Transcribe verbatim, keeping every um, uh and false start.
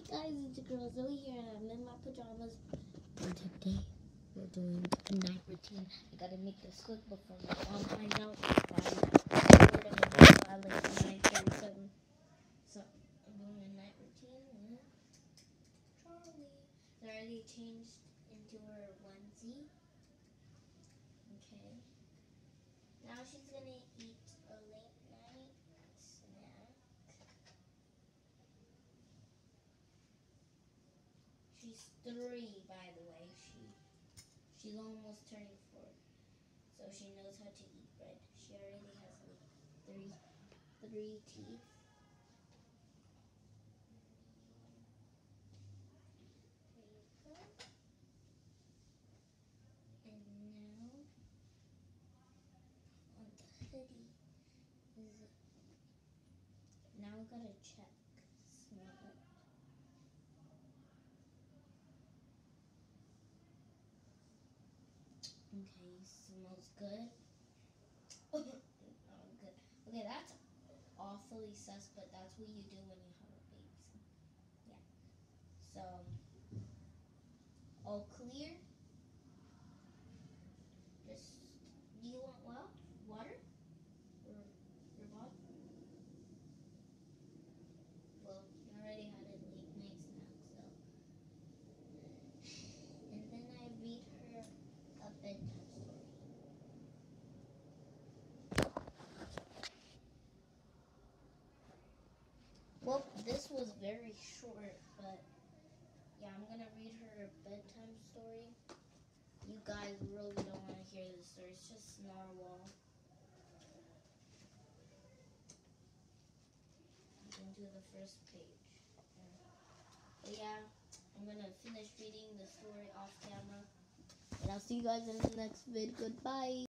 Guys, it's your girl Zoe here, and I'm in my pajamas. And today, we're doing a night routine. I gotta make this quick before my mom finds out. I'm bored of it, so I like nine thirty-seven. So, I'm doing a night routine with Charlie. I already changed into her onesie. Okay. Now she's gonna eat a late night snack. She's three, by the way. She she's almost turning four, so she knows how to eat bread. She already has like three three teeth. There you go. And now on the hoodie is now we gotta check. Smell it. Okay, smells good. Oh, good. Okay, that's awfully sus, but that's what you do when you have a baby. So, yeah. So, all clear. Just, do you want well, water? Or your bottle? Well, you already had a late night snack, so. And then I read her a bedtime story. Well, this was very short, but yeah, I'm gonna read her a bedtime story. You guys really don't want to hear this story. It's just narwhal. You can do the first page. But yeah, I'm gonna finish reading the story off camera. And I'll see you guys in the next vid. Goodbye.